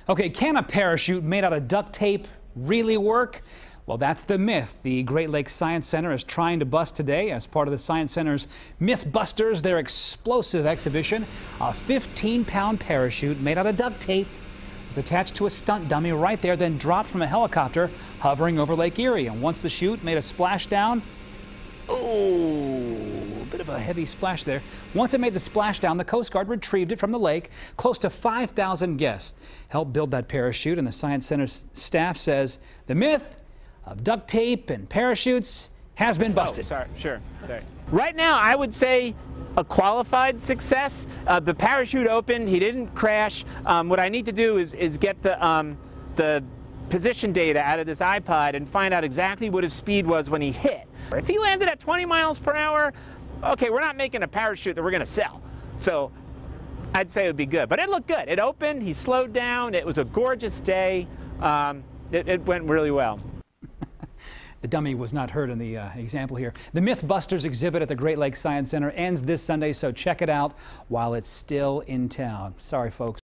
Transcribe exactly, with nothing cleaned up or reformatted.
Okay, can a parachute made out of duct tape really work? Well, that's the myth the Great Lakes Science Center is trying to bust today as part of the Science Center's Mythbusters, their explosive exhibition. A fifteen pound parachute made out of duct tape was attached to a stunt dummy right there, then dropped from a helicopter hovering over Lake Erie. And once the chute made a splashdown, oh, a bit of a heavy splash there. Once it made the splashdown, the Coast Guard retrieved it from the lake. Close to five thousand guests helped build that parachute, and the Science Center's staff says the myth of duct tape and parachutes has been busted. Oh, sorry, sure. Sorry. Right now, I would say a qualified success. Uh, the parachute opened. He didn't crash. Um, what I need to do is, is get the, um, the position data out of this iPod and find out exactly what his speed was when he hit. If he landed at twenty miles per hour, okay, we're not making a parachute that we're going to sell. So I'd say it would be good. But it looked good. It opened. He slowed down. It was a gorgeous day. Um, it, it went really well. The dummy was not hurt in the uh, example here. The Mythbusters exhibit at the Great Lakes Science Center ends this Sunday, so check it out while it's still in town. Sorry, folks.